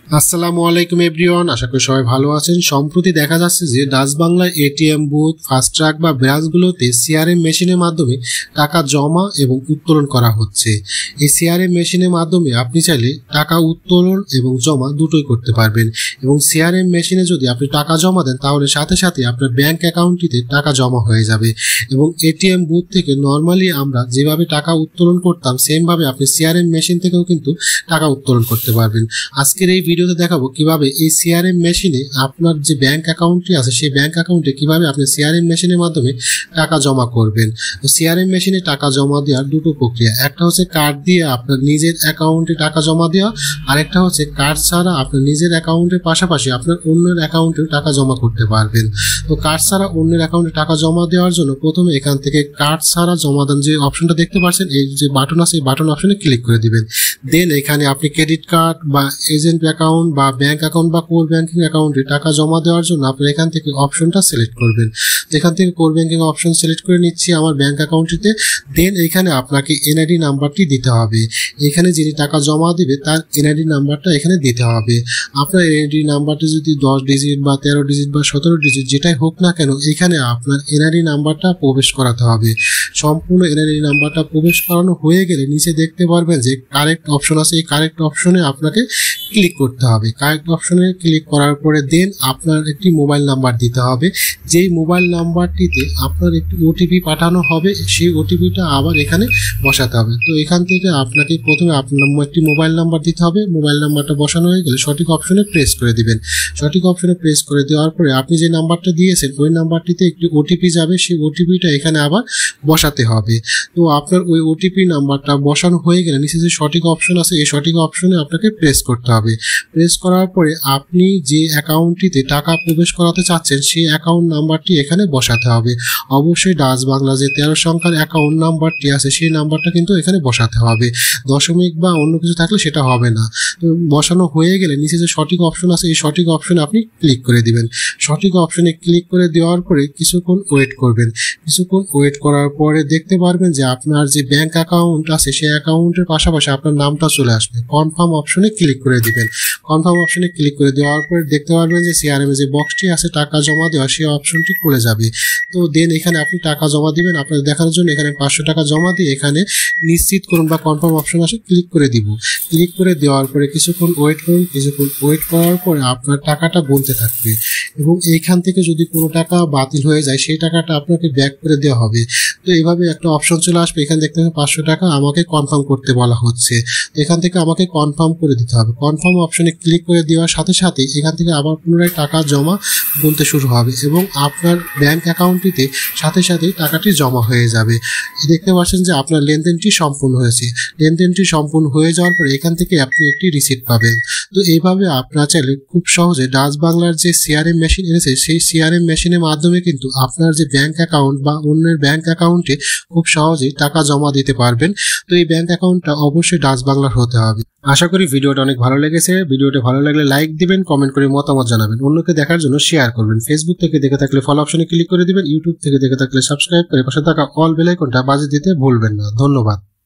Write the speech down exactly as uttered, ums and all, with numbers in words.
আসসালামু আলাইকুম এভরিওয়ান, আশা করি সবাই ভালো আছেন। সম্প্রতি দেখা যাচ্ছে যে ডাচ বাংলার এটিএম বুথ, ফাস্ট ট্র্যাক বা ব্রাঞ্চগুলোতে সিআরএম মেশিনের মাধ্যমে টাকা জমা এবং উত্তোলন করা হচ্ছে। এই সিআরএম মেশিনের মাধ্যমে আপনি চাইলে টাকা উত্তোলন এবং জমা দুটোই করতে পারবেন। এবং সিআরএম মেশিনে যদি আপনি টাকা জমা দেন তাহলে সাথে সাথে আপনার ব্যাংক অ্যাকাউন্টটিতে টাকা জমা হয়ে যাবে। এবং এটিএম বুথ থেকে নর্মালি আমরা যেভাবে টাকা উত্তোলন করতাম সেমভাবে আপনি সিআরএম মেশিন থেকেও কিন্তু টাকা উত্তোলন করতে পারবেন। আজকের এই ভিডিওতে দেখাবো কিভাবে এই সিআরএম মেশিনে আপনার যে ব্যাংক অ্যাকাউন্টটি আছে সেই ব্যাংক অ্যাকাউন্টে কিভাবে আপনি সিআরএম মেশিনের মাধ্যমে টাকা জমা করবেন। তো সিআরএম মেশিনে টাকা জমা দেওয়ার দুটো প্রক্রিয়া, একটা হচ্ছে কার্ড দিয়ে আপনার নিজের অ্যাকাউন্টে টাকা জমা দেওয়া, আরেকটা হচ্ছে কার্ড ছাড়া আপনার নিজের অ্যাকাউন্টের পাশাপাশি আপনার অন্যের অ্যাকাউন্টেও টাকা জমা করতে পারবেন। তো কার্ড ছাড়া অন্যের অ্যাকাউন্টে টাকা জমা দেওয়ার জন্য প্রথমে এখান থেকে কার্ড ছাড়া জমা দেন যে অপশনটা দেখতে পাচ্ছেন, এই যে বাটন আছে এই বাটন অপশনে ক্লিক করে দিবেন। দেন এখানে আপনি ক্রেডিট কার্ড বা এজেন্ট অ্যাকাউন্ট বা ব্যাংক অ্যাকাউন্ট বা কোর ব্যাংকিং অ্যাকাউন্টে টাকা জমা দেওয়ার জন্য আপনি এখান থেকে অপশনটা সিলেক্ট করবেন। এখান থেকে কোর ব্যাংকিং অপশন সিলেক্ট করে নিচ্ছি আমার ব্যাংক অ্যাকাউন্টটিতে। দেন এখানে আপনাকে এনআইডি নাম্বারটি দিতে হবে। এখানে যিনি টাকা জমা দিবে তার এনআইডি নাম্বারটা এখানে দিতে হবে। আপনার এনআইডি নাম্বারটি যদি দশ ডিজিট বা তেরো ডিজিট বা সতেরো ডিজিট যেটাই হোক না কেন, এখানে আপনার এনআইডি নাম্বারটা প্রবেশ করাতে হবে। সম্পূর্ণ এনআইডি নাম্বারটা প্রবেশ করানো হয়ে গেলে নিচে দেখতে পারবেন যে কারেক্ট অপশন আছে, এই কারেক্ট অপশনে আপনাকে ক্লিক করতে হবে। কারেক্ট অপশনে ক্লিক করার পরে দেন আপনার একটি মোবাইল নাম্বার দিতে হবে। যেই মোবাইল নাম্বারটিতে আপনার একটি ওটিপি পাঠানো হবে সেই ওটিপিটা আবার এখানে বসাতে হবে। তো এখান থেকে আপনাকে প্রথমে আপনার একটি মোবাইল নাম্বার দিতে হবে। মোবাইল নাম্বারটা বসানো হয়ে গেলে সঠিক অপশনে প্রেস করে দিবেন। সঠিক অপশনে প্রেস করে দেওয়ার পরে আপনি যে নাম্বারটা দিয়েছেন ওই নাম্বারটিতে একটি ওটিপি যাবে, সেই ওটিপিটা এখানে আবার বসাতে হবে। তো আপনার ওই ওটিপি নাম্বারটা বসানো হয়ে গেলে নিচে যে সঠিক অপশন আছে এই সঠিক অপশনে আপনাকে প্রেস করতে হবে। প্রেস করার পরে আপনি যে অ্যাকাউন্টটিতে টাকা প্রবেশ করাতে চাচ্ছেন সেই অ্যাকাউন্ট নাম্বারটি এখানে বসাতে হবে। অবশ্যই ডাচ বাংলা যে তেরো সংখ্যার অ্যাকাউন্ট নাম্বারটি আছে সেই নাম্বারটা কিন্তু এখানে বসাতে হবে। দশমিক বা অন্য কিছু থাকলে সেটা হবে না। তো বসানো হয়ে গেলে নিচে যে সঠিক অপশন আছে এই সঠিক অপশনে আপনি ক্লিক করে দিবেন। সঠিক অপশনে ক্লিক করে দেওয়ার পরে কিছুক্ষণ ওয়েট করবেন। কিছুক্ষণ ওয়েট করার পরে দেখতে পারবেন যে আপনার যে ব্যাংক অ্যাকাউন্ট আছে সেই অ্যাকাউন্টের পাশাপাশি আপনার নামটা চলে আসবে। কনফার্ম অপশনে ক্লিক করে দিবেন। কনফার্ম অপশনে ক্লিক করে দেওয়ার পরে দেখতে পারবেন যে সিআরএম যে বক্সটি আছে টাকা জমা দেওয়া সেই অপশনটি খুলে যাবে। তো দেন এখানে আপনি টাকা জমা দিবেন। আপনার দেখানোর জন্য এখানে পাঁচশো টাকা জমা দিয়ে এখানে নিশ্চিত করুন বা কনফার্ম অপশন আসে ক্লিক করে দিব। ক্লিক করে দেওয়ার পরে কিছুক্ষণ ওয়েট করুন। কিছুক্ষণ ওয়েট করার পরে আপনার টাকাটা গুনতে থাকবে এবং এইখান থেকে যদি কোনো টাকা বাতিল হয়ে যায় সেই টাকাটা আপনাকে ব্যাক করে দেওয়া হবে। তো এইভাবে একটা অপশন চলে আসবে। এখানে দেখতে পাবেন পাঁচশো টাকা আমাকে কনফার্ম করতে বলা হচ্ছে। তো এখান থেকে আমাকে কনফার্ম করে দিতে হবে। কনফার্ম অপশনে ক্লিক করে দেওয়ার সাথে সাথে এখান থেকে আবার পুনরায় টাকা জমা গুনতে শুরু হবে এবং আপনার ব্যাংক অ্যাকাউন্টটিতে সাথে সাথেই টাকাটি জমা হয়ে যাবে। দেখতে পাচ্ছেন যে আপনার লেনদেনটি সম্পূর্ণ হয়েছে। লেনদেনটি সম্পূর্ণ হয়ে যাওয়ার পরে এখান থেকে আপনি একটি রিসিপ্ট পাবেন। তো এইভাবে আপনারা চাইলে খুব সহজে ডাচ বাংলার যে সিআরএম মেশিন এনেছে সেই সিআরএম মেশিনের মাধ্যমে কিন্তু আপনার যে ব্যাংক অ্যাকাউন্ট বা অন্যের ব্যাংক অ্যাকাউন্টে খুব সহজেই টাকা জমা দিতে পারবেন। তো এই ব্যাংক অ্যাকাউন্টটা অবশ্যই ডাচ বাংলার হতে হবে। আশা করি ভিডিওটা অনেক ভালো লেগেছে। ভিডিওটা ভালো লাগলে লাইক দিবেন, কমেন্ট করে মতামত জানাবেন, অন্যকে দেখার জন্য শেয়ার করবেন। ফেসবুক থেকে দেখে থাকলে ফলো অপশনে ক্লিক করে দিবেন। ইউটিউব থেকে দেখে থাকলে সাবস্ক্রাইব করে পাশে থাকা অল বেল আইকনটা বাজিয়ে দিতে ভুলবেন না। ধন্যবাদ।